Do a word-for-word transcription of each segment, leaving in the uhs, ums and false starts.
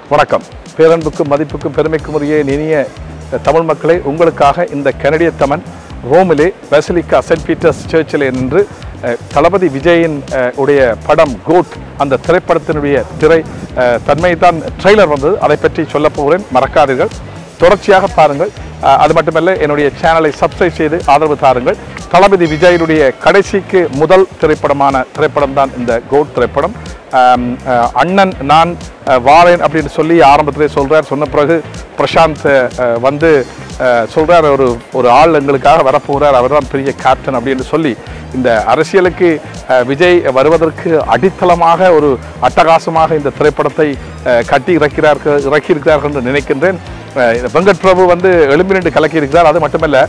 வணக்கம். பேரன்புக்கும் மதிப்புக்கும் பெருமைக்கும் உரிய இனிய தமிழ் மக்களை, உங்களுக்காக இந்த கனடிய தமிழ் ரோமிலே பெசிலிக்கா சென்ட் பீட்டர்ஸ் சர்ச்சில் நின்று தளபதி விஜயின் உடைய படம் கோட், அந்த திரைப்படத்தினுடைய திரை தன்மை தான் ட்ரெய்லர் வந்தது. அதை பற்றி சொல்ல போகிறேன், மறக்காதீர்கள், தொடர்ச்சியாக பாருங்கள். அது மட்டுமல்ல, என்னுடைய சேனலை சப்ஸ்கிரைப் செய்து ஆதரவு தாருங்கள். தளபதி விஜயினுடைய கடைசிக்கு முதல் திரைப்படமான திரைப்படம் தான் இந்த கோட் திரைப்படம். அண்ணன் நான் வாரேன் அப்படின்னு சொல்லி ஆரம்பத்திலே சொல்கிறார். சொன்ன பிறகு பிரசாந்த் வந்து சொல்கிறார், ஒரு ஒரு ஆள் எங்களுக்காக வரப்போகிறார், அவர் தான் பெரிய கேப்டன் அப்படின்னு சொல்லி இந்த அரசியலுக்கு விஜய் வருவதற்கு அடித்தளமாக ஒரு அட்டகாசமாக இந்த திரைப்படத்தை கட்டி இறக்கிறார்கள் இறக்கியிருக்கிறார்கள் என்று நினைக்கின்றேன். வெங்கட் பிரபு வந்து எழும்பினின்று கலக்கி இருக்கிறார். அது மட்டுமல்ல,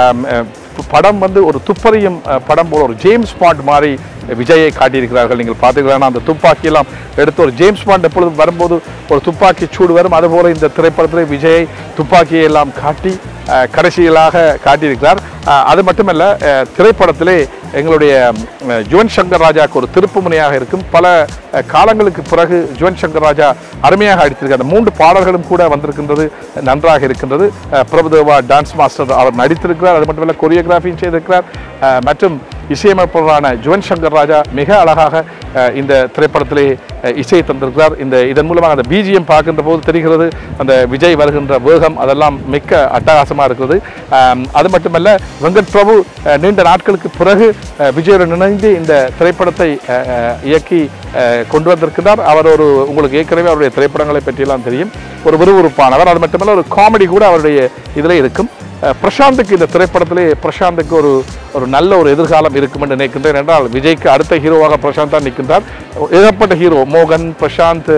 படம் வந்து ஒரு துப்பறியும் படம் போல ஒரு ஜேம்ஸ் பாண்ட் மாதிரி விஜயை காட்டியிருக்கிறார்கள். நீங்கள் பார்த்தீங்கன்னா அந்த துப்பாக்கியெல்லாம் எடுத்து ஒரு ஜேம்ஸ் பாண்ட் எப்பொழுதும் வரும்போது ஒரு துப்பாக்கி சூடு வரும், அதுபோல் இந்த திரைப்படத்தில் விஜயை துப்பாக்கியை எல்லாம் காட்டி கடைசியிலாக காட்டியிருக்கிறார். அது மட்டுமல்ல, திரைப்படத்திலே எங்களுடைய யுவன் சங்கர் ராஜாவுக்கு ஒரு திருப்பு முனையாக இருக்கும். பல காலங்களுக்கு பிறகு யுவன் சங்கர் ராஜா அருமையாக அடித்திருக்கிறார். அந்த மூன்று பாடல்களும் கூட வந்திருக்கின்றது, நன்றாக இருக்கின்றது. பிரபுதேவா டான்ஸ் மாஸ்டர் அவர் நடித்திருக்கிறார். அது மட்டுமல்ல, கொரியோகிராஃபியும் செய்திருக்கிறார். மற்றும் இசையமைப்பாளரான யுவன் சங்கர் ராஜா மிக அழகாக இந்த திரைப்படத்திலே இசையை தந்திருக்கிறார். இந்த இதன் மூலமாக அந்த பிஜிஎம் பார்க்கின்ற போது தெரிகிறது அந்த விஜய் வருகின்ற வேகம், அதெல்லாம் மிக்க அட்டகாசமாக இருக்கிறது. அது மட்டுமல்ல, வெங்கட் பிரபு நீண்ட நாட்களுக்கு பிறகு விஜயுடன் இணைந்து இந்த திரைப்படத்தை இயக்கி கொண்டு வந்திருக்கிறார். அவர் ஒரு உங்களுக்கு ஏற்கனவே அவருடைய திரைப்படங்களை பற்றியெல்லாம் தெரியும், ஒரு விறுவிறுப்பானவர். அது மட்டுமல்ல, ஒரு காமெடி கூட அவருடைய இதில் இருக்கும். பிரசாந்துக்கு இந்த திரைப்படத்திலே பிரசாந்துக்கு ஒரு ஒரு நல்ல ஒரு எதிர்காலம் இருக்கும் என்று நினைக்கின்றேன். என்றால் விஜய்க்கு அடுத்த ஹீரோவாக பிரசாந்த் தான் நிற்கின்றார். ஏகப்பட்ட ஹீரோ, மோகன், பிரசாந்த்,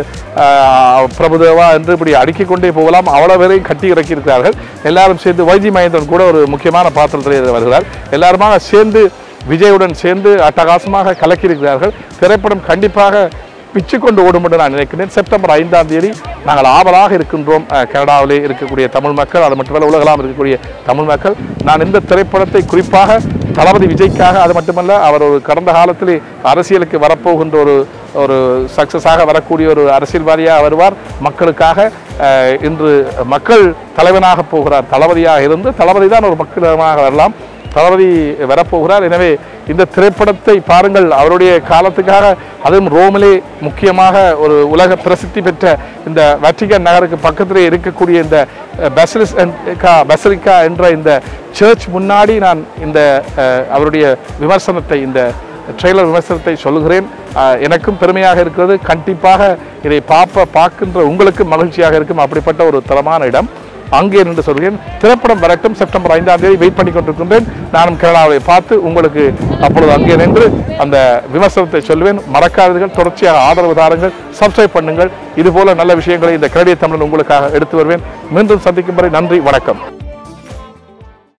பிரபுதேவா என்று இப்படி அடுக்கிக் கொண்டே போகலாம். அவ்வளோ பேரையும் கட்டி இறக்கியிருக்கிறார்கள். எல்லாரும் சேர்ந்து வைஜி மகேந்திரன் கூட ஒரு முக்கியமான பாத்திரத்தில் வருகிறார். எல்லாருமாக சேர்ந்து விஜயுடன் சேர்ந்து அட்டகாசமாக கலக்கியிருக்கிறார்கள். திரைப்படம் கண்டிப்பாக பிச்சு கொண்டு ஓடும் என்று நான் நினைக்கிறேன். செப்டம்பர் ஐந்தாம் தேதி நாங்கள் ஆவலாக இருக்கின்றோம். கனடாவிலே இருக்கக்கூடிய தமிழ் மக்கள், அது மட்டுமல்ல உலகலாம் இருக்கக்கூடிய தமிழ் மக்கள். நான் இந்த திரைப்படத்தை குறிப்பாக தளபதி விஜய்க்காக, அது மட்டுமல்ல அவர் ஒரு கடந்த காலத்தில் அரசியலுக்கு வரப்போகின்ற ஒரு ஒரு சக்ஸஸாக வரக்கூடிய ஒரு அரசியல்வாதியாக வருவார். மக்களுக்காக இன்று மக்கள் தலைவனாக போகிறார். தளபதியாக இருந்து தளபதி தான் ஒரு மக்கள் தலைவனாக வரலாம். தளபதி வரப்போகிறார். எனவே இந்த திரைப்படத்தை பாருங்கள். அவருடைய காலத்துக்காக, அதுவும் ரோமிலே முக்கியமாக ஒரு உலக பிரசித்தி பெற்ற இந்த வட்டிகன் நகருக்கு பக்கத்திலே இருக்கக்கூடிய இந்த பெசிலிக்கா பெசிலிக்கா என்ற இந்த சர்ச் முன்னாடி நான் இந்த அவருடைய விமர்சனத்தை, இந்த ட்ரெய்லர் விமர்சனத்தை சொல்லுகிறேன். எனக்கும் பெருமையாக இருக்கிறது. கண்டிப்பாக இதை பார்ப்ப பார்க்கின்ற உங்களுக்கு மகிழ்ச்சியாக இருக்கும். அப்படிப்பட்ட ஒரு தரமான இடம் அங்கே என்று சொல்கிறேன். திரைப்படம் வரட்டும். செப்டம்பர் ஐந்தாம் தேதி வெயிட் பண்ணி கொண்டிருக்கின்றேன். நானும் கனடாவை பார்த்து உங்களுக்கு அப்பொழுது அங்கே நின்று அந்த விமர்சனத்தை சொல்வேன். மறக்காதீர்கள், தொடர்ச்சியாக ஆதரவு தாருங்கள், சப்ஸ்கிரைப் பண்ணுங்கள். இதுபோல நல்ல விஷயங்களை இந்த கனடிய தமிழன் உங்களுக்காக எடுத்து வருவேன். மீண்டும் சந்திக்கும் வரை நன்றி, வணக்கம்.